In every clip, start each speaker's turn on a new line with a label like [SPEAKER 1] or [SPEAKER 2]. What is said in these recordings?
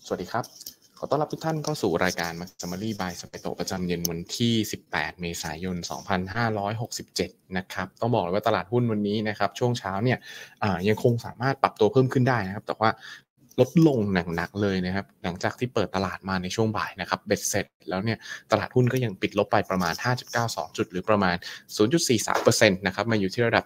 [SPEAKER 1] สวัสดีครับขอต้อนรับทุกท่านเข้าสู่รายการ Summary by สเปโตประจำเย็นวันที่18เมษายน2567นะครับต้องบอกเลยว่าตลาดหุ้นวันนี้นะครับช่วงเช้าเนี่ยยังคงสามารถปรับตัวเพิ่มขึ้นได้นะครับแต่ว่าลดลงหนักๆเลยนะครับหลังจากที่เปิดตลาดมาในช่วงบ่ายนะครับเบ็ดเสร็จแล้วเนี่ยตลาดหุ้นก็ยังปิดลบไปประมาณ 5.92 จุดหรือประมาณ 0.43% นะครับมาอยู่ที่ระดับ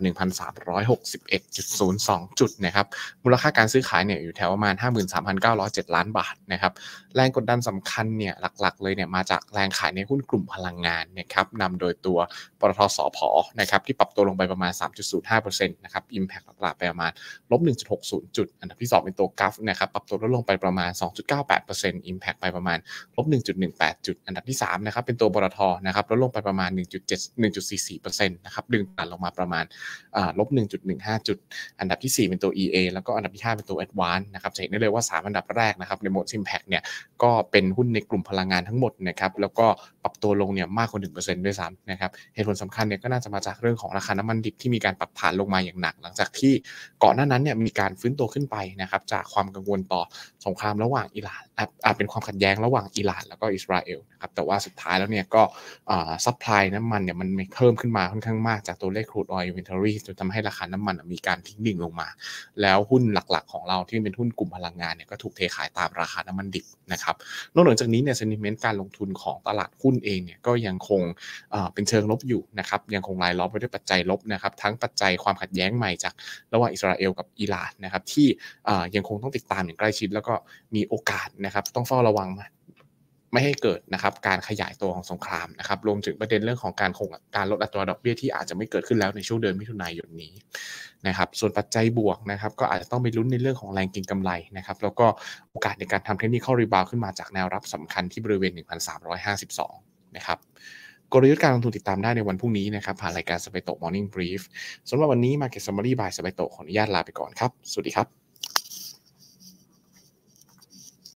[SPEAKER 1] 1,361.02 จุดนะครับมูลค่าการซื้อขายเนี่ยอยู่แถวประมาณ 53,907 ล้านบาทนะครับแรงกดดันสำคัญเนี่ยหลักๆเลยเนี่ยมาจากแรงขายในหุ้นกลุ่มพลังงานนะครับนำโดยตัวปตทสผนะครับที่ปรับตัวลงไปประมาณ 3.05% นะครับ Impact ตลาดไปประมาณ -1.60 จุดอันดับที่2เป็นตัวกัฟนะครับปรับตัวลดลงไปประมาณ 2.98% Impact ไปประมาณ -1.18 จุดอันดับที่3นะครับเป็นตัวปตทนะครับลดลงไปประมาณ 1.44% นะครับดึงตัดลงมาประมาณ-1.15 จุดอันดับที่4เป็นตัว EA แล้วก็อันดับที่5เป็นตัว Advance นะครับจะเห็นได้เลยว่า3อันดับแรกนะครับใน Most Impact เนี่ยก็เป็นหุ้นในกลุ่มพลังงานทั้งหมดนะครับแล้วก็ปรับตัวลงเนี่ยมากกว่า 1% ด้วยซ้ำนะครับเหตุผลสำคัญเนี่ยก็น่าจะมาจากเรื่องของราคาน้ำมันดิบที่มีการปรับฐานลงมาอย่างหนักหลังจากที่ก่อนหน้านั้นเนี่ยมีการฟื้นตัวขึ้นไปนะครับจากความกังวลต่อสงครามระหว่างอิหร่านเป็นความขัดแย้งระหว่างอิหร่านแล้วก็อิสราเอลนะครับแต่ว่าสุดท้ายแล้วเนี่ยก็ซัพพลายน้ำมันเนี่ยมันเพิ่มขึ้นมาค่อนข้างมากจากตัวเลข crude oil inventory จนทำให้ราคาน้ำมันมีการทิ้งดิ่งลงมาแล้วหุ้นหลักๆของเราที่เป็นหุ้นกลุ่มพลังงานเนี่ยก็ถูกเทขายตามราคาน้ำมันดิบนะครับนอกเหนือจากนี้เนี่ย sentiment การลงทุนของตลาดหุ้นเองเนี่ยก็ยังคงเป็นเชิงลบอยู่นะครับยังคงรายล้อมไปด้วยปัจจัยลบนะครับทั้งปัจจัยความขัดแย้งใหม่จากระหว่างอิสราเอลกับอิหร่านนะครับที่ยังคงต้องติดตามอย่างใกล้ชิดแล้วก็มีโอกาสนะครับต้องเฝ้าระวังไม่ให้เกิดนะครับการขยายตัวของสงครามนะครับรวมถึงประเด็นเรื่องของการลดอัตราดอกเบี้ยที่อาจจะไม่เกิดขึ้นแล้วในช่วงเดือนมิถุนายนนี้นะครับส่วนปัจจัยบวกนะครับก็อาจจะต้องไปลุ้นในเรื่องของแรงเก็งกำไรนะครับแล้วก็โอกาสในการทำ Technical Rebound ขึ้นมาจากแนวรับสำคัญที่บริเวณ 1,352 นะครับกลยุทธ์การลงทุนติดตามได้ในวันพรุ่งนี้นะครับผ่านรายการ Sabeto Morning Brief สำหรับวันนี้ Market Summary by Sabeto ขออนุญาตลาไปก่อนครับสวัสดีครับ